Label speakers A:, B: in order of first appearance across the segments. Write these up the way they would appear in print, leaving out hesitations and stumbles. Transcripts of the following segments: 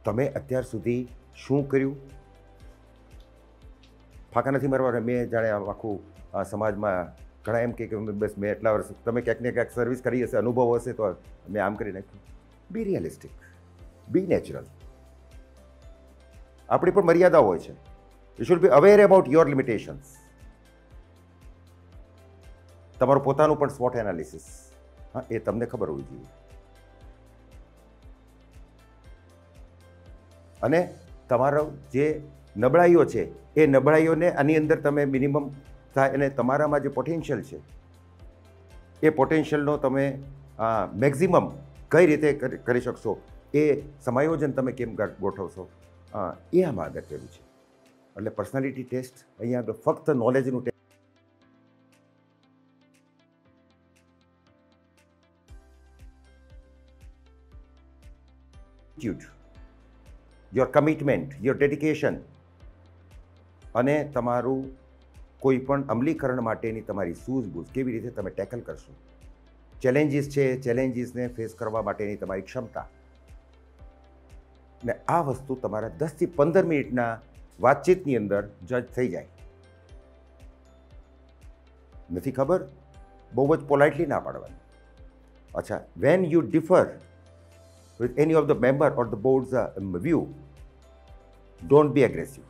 A: તમે અત્યાર સુધી શું કર્યું? ફાંકા નથી મારવાના. મેં જાણે આખું સમાજમાં ઘણા એમ કે બસ મેં એટલા વર્ષ, તમે ક્યાંક ને ક્યાંક સર્વિસ કરી હશે, અનુભવ હશે, તો મેં આમ કરી નાખ્યું. Be realistic, be natural. આપણી પણ મર્યાદા હોય છે. You should be aware about your limitations. તમારું પોતાનું પણ સ્વોટ એનાલિસિસ, હા, એ તમને ખબર હોવી જોઈએ. અને તમારો જે નબળાઈઓ છે એ નબળાઈઓને આની અંદર તમે મિનિમમ થાય, અને તમારામાં જે પોટેન્શિયલ છે એ પોટેન્શિયલનો તમે મેક્ઝિમમ કઈ રીતે કરી શકશો, એ સમાયોજન તમે કેમ ગોઠવશો, એ આમાં અગત્યનું છે. એટલે પર્સનાલિટી ટેસ્ટ અહીંયા આગળ ફક્ત નોલેજનું test. Your commitment, your dedication, અને તમારું કોઈ પણ અમલીકરણ માટેની તમારી સૂઝબૂઝ, કેવી રીતે તમે ટેકલ કરશો. ચેલેન્જીસ છે, ચેલેન્જીસને ફેસ કરવા માટેની તમારી ક્ષમતા. ને આ વસ્તુ તમારા 10 થી 15 મિનિટના વાતચીતની અંદર જજ થઈ જાય. નથી ખબર, બહુ જ પોલાઇટલી ના પાડવાની. અચ્છા, when you differ with any of the member or the board's view, don't be aggressive.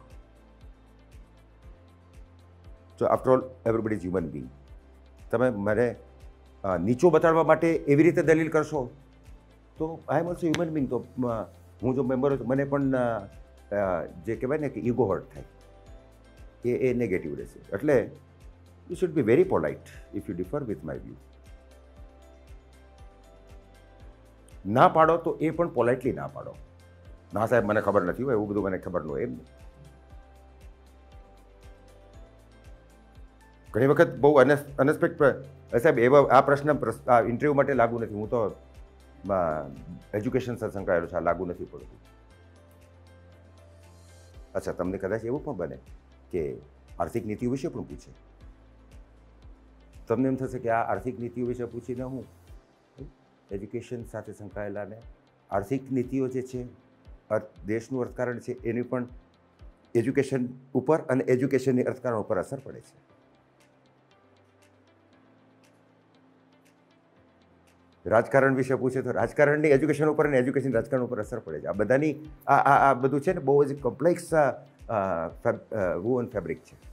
A: So after all, everybody is human being. તમે મને નીચો બતાડવા માટે એવી રીતે દલીલ કરશો તો I am also human being. તો હું જો મેમ્બર છું, મને પણ જે કહેવાય ને કે ઈગો હર્ટ થાય, એ નેગેટિવ રહેશે. એટલે you should be very polite if you differ with my view. ના પાડો તો એ પણ પોલાઇટલી ના પાડો. ના સાહેબ મને ખબર નથી હોય, એવું બધું મને ખબર ન હોય એમ. ઘણી વખત બહુ અનએક્સપેક્ટેડ, સાહેબ એવા આ પ્રશ્ન ઇન્ટરવ્યૂ માટે લાગુ નથી, હું તો એજ્યુકેશન સાથે સંકળાયેલો છે, આ લાગુ નથી પડતું. અચ્છા, તમને કદાચ એવું પણ બને કે આર્થિક નીતિઓ વિશે પણ પૂછે. તમને એમ થશે કે આ આર્થિક નીતિઓ વિશે પૂછીને હું એજ્યુકેશન સાથે સંકળાયેલાને આર્થિક નીતિઓ જે છે, દેશનું અર્થકારણ છે, એની પણ એજ્યુકેશન ઉપર અને એજ્યુકેશનની અર્થકારણ ઉપર અસર પડે છે. રાજકારણ વિશે પૂછે તો રાજકારણની એજ્યુકેશન ઉપર અને એજ્યુકેશન રાજકારણ ઉપર અસર પડે છે. આ બધાની આ બધું છે ને, બહુ જ કોમ્પ્લેક્સ વુવન ફેબ્રિક છે.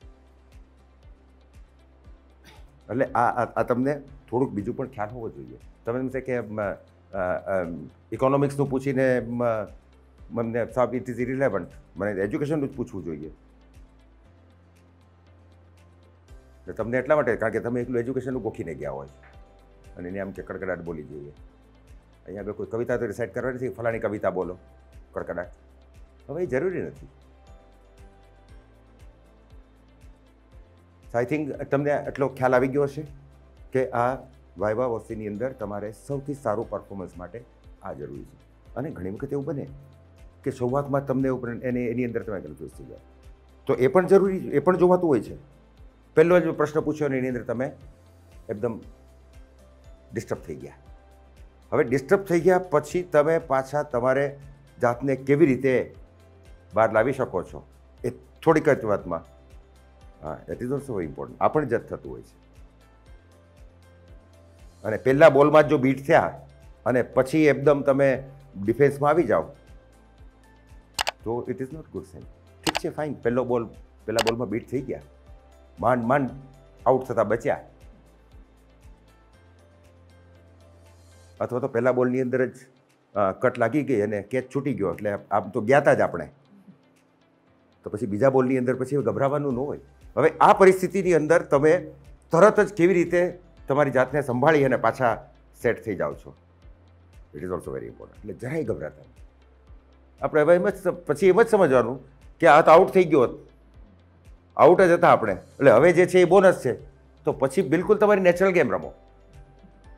A: એટલે આ તમને થોડુંક બીજું પણ ખ્યાલ હોવો જોઈએ. તમે એમ છે કે ઇકોનોમિક્સનું પૂછીને મને સાહેબ ઇટ ઇઝ ઇરિલેવન્ટ, મને એજ્યુકેશનનું જ પૂછવું જોઈએ. તમને એટલા માટે, કારણ કે તમે એકલું એજ્યુકેશનનું ગોખીને ગયા હોય અને એને આમ કે કડકડાટ બોલી જોઈએ. અહીંયા આગળ કોઈ કવિતા તો રિસાઇટ કરવાની નથી, ફલાણી કવિતા બોલો કડકડાટ. હવે એ જરૂરી નથી. આઈ થિંક તમને એટલો ખ્યાલ આવી ગયો હશે કે આ વાયવા વસ્તીની અંદર તમારે સૌથી સારું પરફોર્મન્સ માટે આ જરૂરી છે. અને ઘણી વખત એવું બને કે શરૂઆતમાં તમને એની અંદર તમે કન્ફ્યુઝ થઈ જાઓ, તો એ પણ જરૂરી, એ પણ જોવાતું હોય છે. પહેલો જ પ્રશ્ન પૂછ્યો અને એની અંદર તમે એકદમ ડિસ્ટર્બ થઈ ગયા. હવે ડિસ્ટર્બ થઈ ગયા પછી તમે પાછા તમારે જાતને કેવી રીતે બહાર લાવી શકો છો, એ થોડીક જ વાતમાં, હા, that is also very important. આ પણ જજ થતું હોય છે. અને પહેલા બોલમાં જ જો બીટ થયા અને પછી એકદમ તમે ડિફેન્સમાં આવી જાઓ તો it is not good sign. ઠીક છે, ફાઇન, પહેલા બોલમાં બીટ થઈ ગયા, માંડ આઉટ થતા બચ્યા, અથવા તો પહેલા બોલની અંદર જ કટ લાગી ગઈ અને કેચ છૂટી ગયો, એટલે આમ તો ગયા હતા જ આપણે, તો પછી બીજા બોલની અંદર પછી ગભરાવાનું ન હોય. હવે આ પરિસ્થિતિની અંદર તમે તરત જ કેવી રીતે તમારી જાતને સંભાળી અને પાછા સેટ થઈ જાઓ છો, it is also very important. એટલે જરાય ગભરાતા આપણે હવે પછી એમ જ સમજવાનું કે આ તો આઉટ થઈ ગયો હોત, આઉટ જ હતા આપણે, એટલે હવે જે છે એ બોનસ છે, તો પછી બિલકુલ તમારી નેચરલ ગેમ રમો.